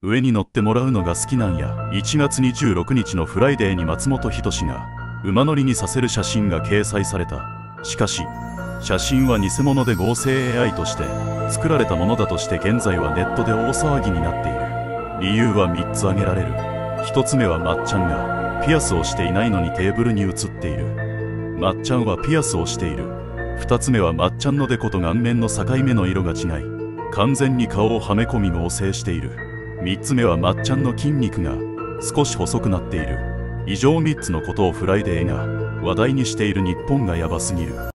上に乗ってもらうのが好きなんや。1月26日のフライデーに松本人志が馬乗りにさせる写真が掲載された。しかし写真は偽物で合成 AI として作られたものだとして現在はネットで大騒ぎになっている。理由は3つ挙げられる。1つ目はまっちゃんがピアスをしていないのにテーブルに映っている。まっちゃんはピアスをしている。2つ目はまっちゃんのデコと顔面の境目の色が違い、完全に顔をはめ込み合成している。3つ目はまっちゃんの筋肉が少し細くなっている。以上3つのことをフライデーが話題にしている日本がヤバすぎる。